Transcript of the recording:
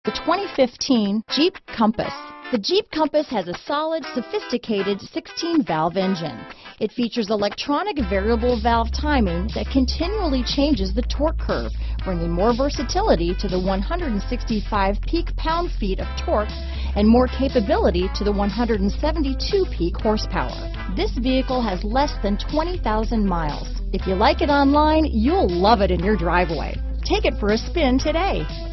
The 2015 Jeep Compass. The Jeep Compass has a solid, sophisticated 16-valve engine. It features electronic variable valve timing that continually changes the torque curve, bringing more versatility to the 165 peak pound-feet of torque and more capability to the 172 peak horsepower. This vehicle has less than 20,000 miles. If you like it online, you'll love it in your driveway. Take it for a spin today.